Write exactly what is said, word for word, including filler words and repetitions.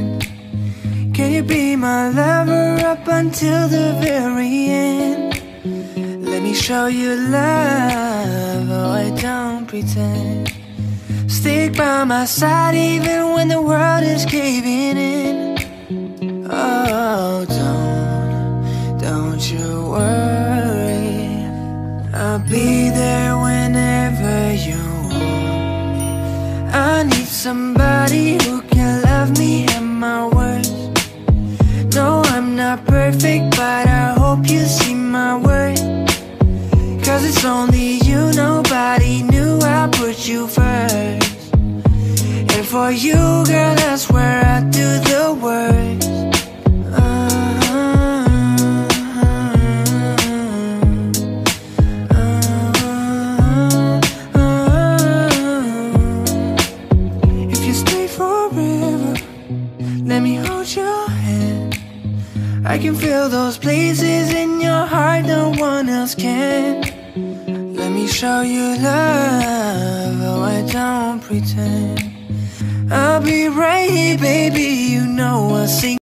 pretend. Can you be my lover up until the very end? Let me show you love, oh I don't pretend. Stick by my side even when the world is caving in. Oh, don't, don't you worry, I'll be there whenever you want me. I need somebody who can love me at my worst. No, I'm not perfect, but I hope you see my worth. Cause it's only you, nobody knew I put you first. And for you, girl, that's where I do the worst. If you stay forever, let me hold your hand. I can feel those places in your heart no one else can. Let me show you love, oh I don't pretend. I'll be right here, baby, you know I'll sing